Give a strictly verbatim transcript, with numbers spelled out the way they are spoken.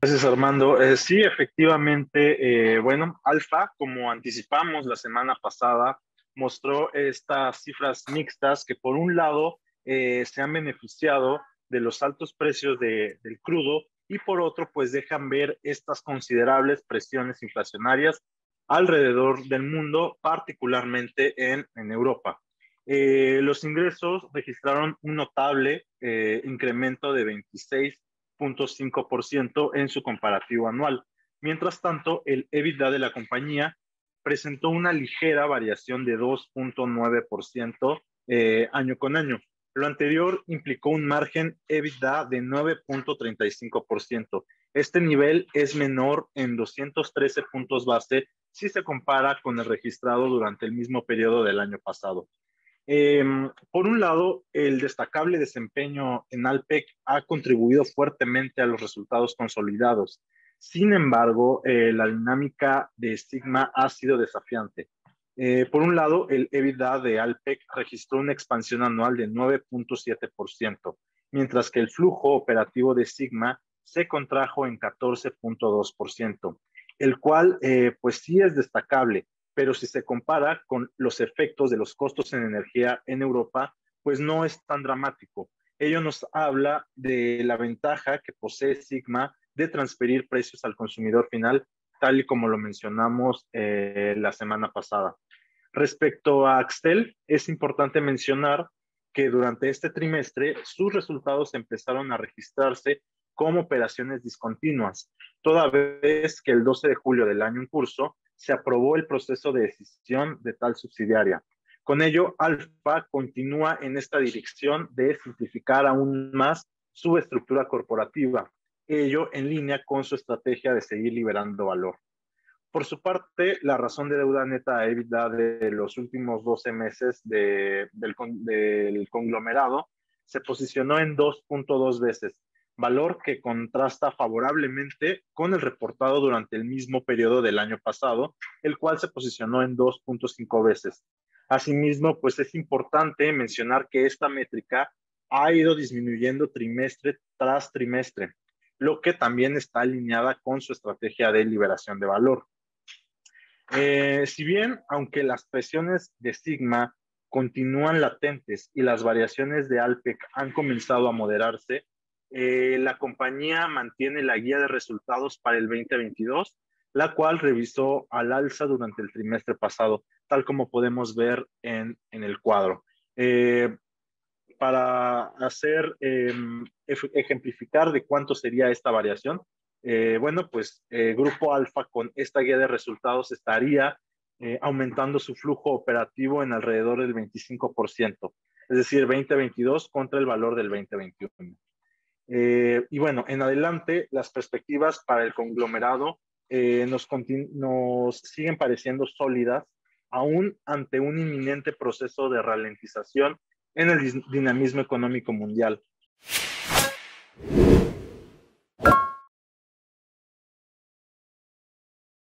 Gracias, Armando. Eh, sí, efectivamente, eh, bueno, Alfa, como anticipamos la semana pasada, mostró estas cifras mixtas que por un lado eh, se han beneficiado de los altos precios de- del crudo y por otro pues dejan ver estas considerables presiones inflacionarias alrededor del mundo, particularmente en, en Europa. Eh, los ingresos registraron un notable eh, incremento de veintiséis punto cinco por ciento en su comparativo anual. Mientras tanto, el EBITDA de la compañía presentó una ligera variación de dos punto nueve por ciento eh, año con año. Lo anterior implicó un margen EBITDA de nueve punto treinta y cinco por ciento. Este nivel es menor en doscientos trece puntos base si se compara con el registrado durante el mismo periodo del año pasado. Eh, por un lado, el destacable desempeño en Alpec ha contribuido fuertemente a los resultados consolidados. Sin embargo, eh, la dinámica de Sigma ha sido desafiante. Eh, por un lado, el EBITDA de Alpec registró una expansión anual de nueve punto siete por ciento, mientras que el flujo operativo de Sigma se contrajo en catorce punto dos por ciento, el cual eh, pues sí es destacable, pero si se compara con los efectos de los costos en energía en Europa, pues no es tan dramático. Ello nos habla de la ventaja que posee Sigma de transferir precios al consumidor final, tal y como lo mencionamos eh, la semana pasada. Respecto a Axtel, es importante mencionar que durante este trimestre sus resultados empezaron a registrarse como operaciones discontinuas, toda vez que el doce de julio del año en curso se aprobó el proceso de decisión de tal subsidiaria. Con ello, Alfa continúa en esta dirección de simplificar aún más su estructura corporativa, ello en línea con su estrategia de seguir liberando valor. Por su parte, la razón de deuda neta a EBITDA de los últimos doce meses de, del, del conglomerado se posicionó en dos punto dos veces, valor que contrasta favorablemente con el reportado durante el mismo periodo del año pasado, el cual se posicionó en dos punto cinco veces. Asimismo, pues es importante mencionar que esta métrica ha ido disminuyendo trimestre tras trimestre, lo que también está alineada con su estrategia de liberación de valor. Eh, si bien, aunque las presiones de Sigma continúan latentes y las variaciones de Alpec han comenzado a moderarse, eh, la compañía mantiene la guía de resultados para el veinte veintidós, la cual revisó al alza durante el trimestre pasado, tal como podemos ver en, en el cuadro. Eh, para hacer, eh, ejemplificar de cuánto sería esta variación, eh, bueno, pues eh, Grupo Alfa con esta guía de resultados estaría eh, aumentando su flujo operativo en alrededor del veinticinco por ciento, es decir, veinte veintidós contra el valor del veinte veintiuno. Eh, y bueno, en adelante, las perspectivas para el conglomerado eh, nos, nos siguen pareciendo sólidas, aún ante un inminente proceso de ralentización en el dinamismo económico mundial.